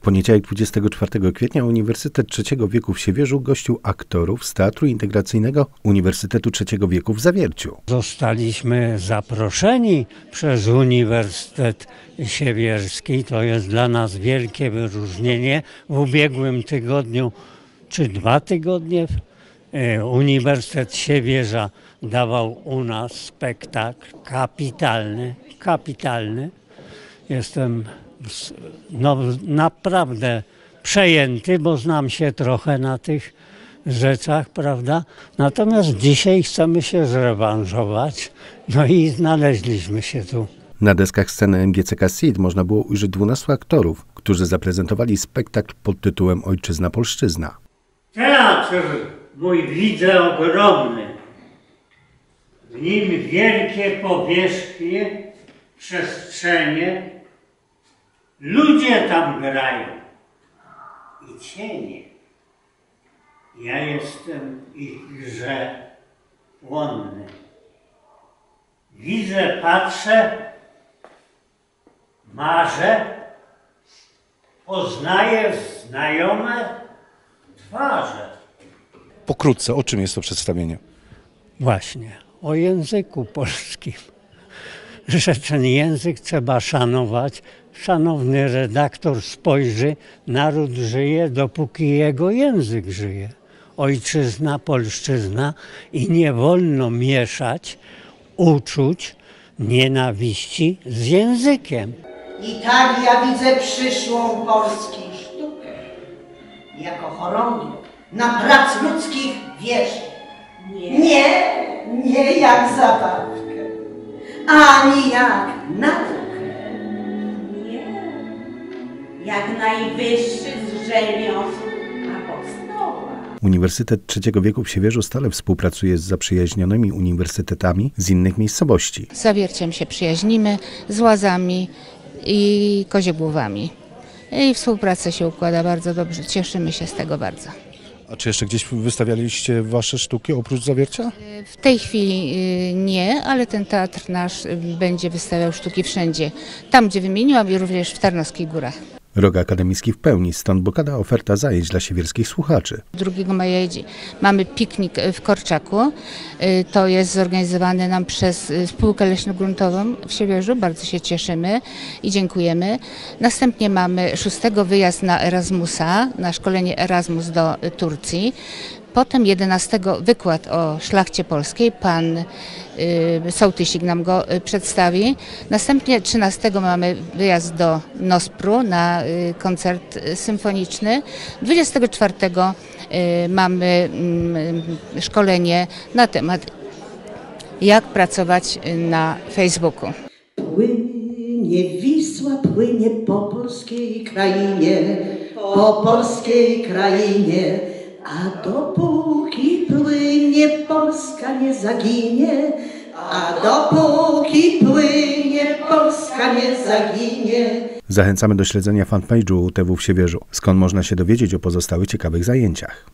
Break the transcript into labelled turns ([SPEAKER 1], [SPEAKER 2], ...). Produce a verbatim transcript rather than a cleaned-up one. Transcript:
[SPEAKER 1] poniedziałek dwudziestego czwartego kwietnia Uniwersytet Trzeciego Wieku w Siewierzu gościł aktorów z Teatru Integracyjnego Uniwersytetu Trzeciego Wieku w Zawierciu.
[SPEAKER 2] Zostaliśmy zaproszeni przez Uniwersytet Siewierski. To jest dla nas wielkie wyróżnienie. W ubiegłym tygodniu, czy dwa tygodnie, Uniwersytet Siewierza dawał u nas spektakl kapitalny, kapitalny. Jestem no, naprawdę przejęty, bo znam się trochę na tych rzeczach, prawda? Natomiast dzisiaj chcemy się zrewanżować, no i znaleźliśmy się tu.
[SPEAKER 1] Na deskach sceny M G C K S I D można było ujrzeć dwunastu aktorów, którzy zaprezentowali spektakl pod tytułem Ojczyzna, Polszczyzna.
[SPEAKER 2] Teatr mój widzę ogromny. W nim wielkie powierzchnie, przestrzenie. Ludzie tam grają i cienie. Ja jestem ich grze łonny. Widzę, patrzę, marzę, poznaję znajome twarze.
[SPEAKER 3] Pokrótce, o czym jest to przedstawienie?
[SPEAKER 2] Właśnie, o języku polskim. Że ten język trzeba szanować. Szanowny redaktor spojrzy, naród żyje, dopóki jego język żyje. Ojczyzna, polszczyzna i nie wolno mieszać uczuć nienawiści z językiem.
[SPEAKER 4] I tak ja widzę przyszłą polską sztukę, jako chorągiew na prac ludzkich wierzy. Nie, nie, nie jak zabawkę, ani jak naukę.
[SPEAKER 5] Jak najwyższy z rzemiosł apostoła.
[SPEAKER 1] Uniwersytet Trzeciego Wieku w Siewierzu stale współpracuje z zaprzyjaźnionymi uniwersytetami z innych miejscowości.
[SPEAKER 6] Z Zawierciem się przyjaźnimy, z Łazami i Koziegłówami. I współpraca się układa bardzo dobrze, cieszymy się z tego bardzo.
[SPEAKER 3] A czy jeszcze gdzieś wystawialiście wasze sztuki oprócz Zawiercia?
[SPEAKER 6] W tej chwili nie, ale ten teatr nasz będzie wystawiał sztuki wszędzie. Tam, gdzie wymieniłam, i również w Tarnowskich Górach.
[SPEAKER 1] Rok akademicki w pełni, stąd bogata oferta zajęć dla siewierskich słuchaczy.
[SPEAKER 6] drugiego maja mamy piknik w Korczaku. To jest zorganizowane nam przez Spółkę Leśnogruntową w Siewierzu. Bardzo się cieszymy i dziękujemy. Następnie mamy szóstego wyjazd na Erasmusa, na szkolenie Erasmus do Turcji. Potem jedenastego wykład o szlachcie polskiej, pan y, Sołtysik nam go y, przedstawi. Następnie trzynastego mamy wyjazd do Nospru na y, koncert symfoniczny. dwudziestego czwartego y, mamy y, szkolenie na temat, jak pracować na Facebooku.
[SPEAKER 4] Płynie Wisła, płynie po polskiej krainie, po polskiej krainie. A dopóki płynie, Polska nie zaginie, a dopóki płynie, Polska nie zaginie.
[SPEAKER 1] Zachęcamy do śledzenia fanpage'u U T W w Siewierzu, skąd można się dowiedzieć o pozostałych ciekawych zajęciach.